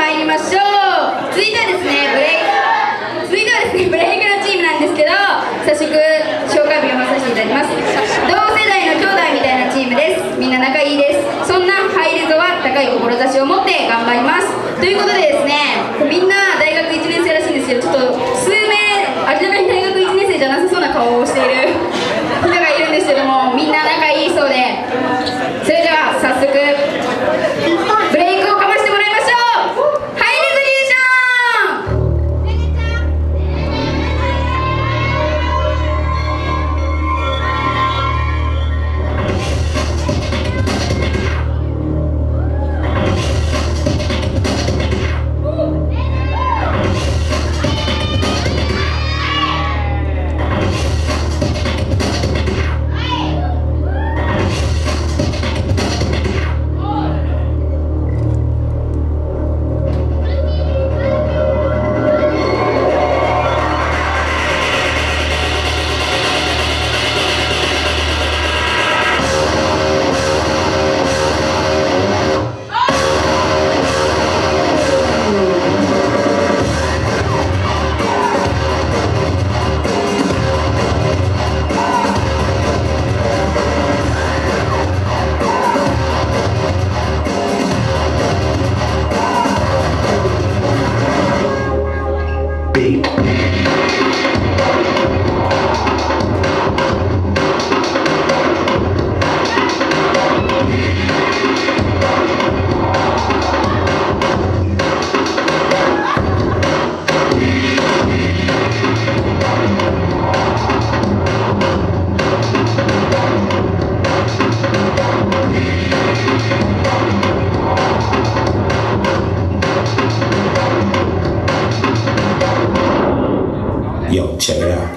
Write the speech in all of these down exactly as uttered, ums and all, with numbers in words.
参りましょう。続いてはですね、ブレイク続いてはですね、ブレイクのチームなんですけど、早速紹介文を読まさせていただきます。同世代の兄弟みたいなチームです。みんな仲いいです。そんなハイレゾは高い志を持って頑張ります。ということでですね、みんな大学いちねん生らしいんですけど、ちょっと数名明らかに大学いちねん生じゃなさそうな顔をしている人がいるんですけども、みんな仲いいそうで、それでは早速ブレイクをかましてもらいましょう。ハイレゾリューション。 Yo, check it out.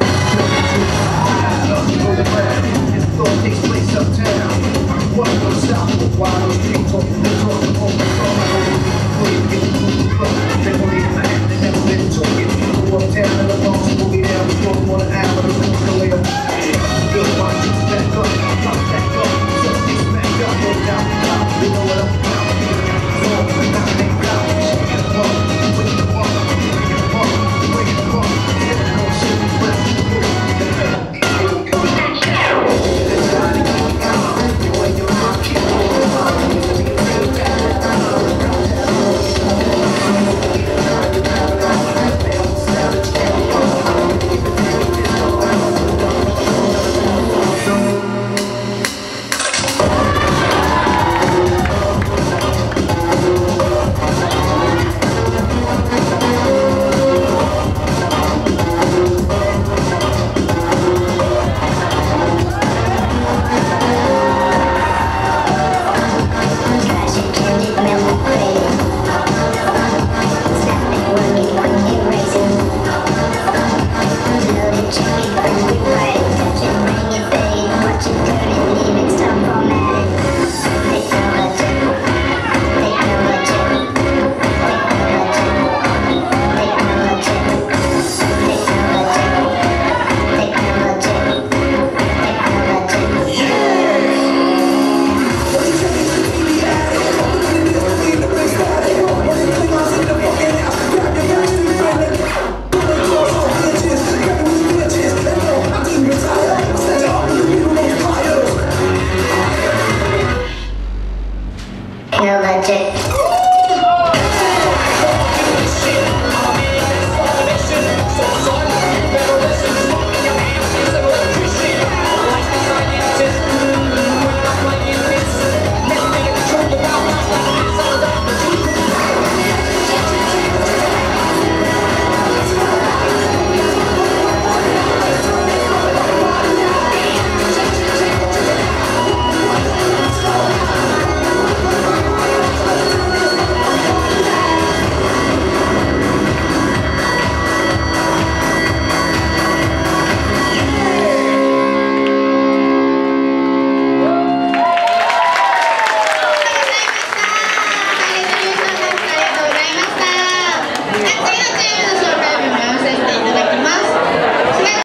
Holic.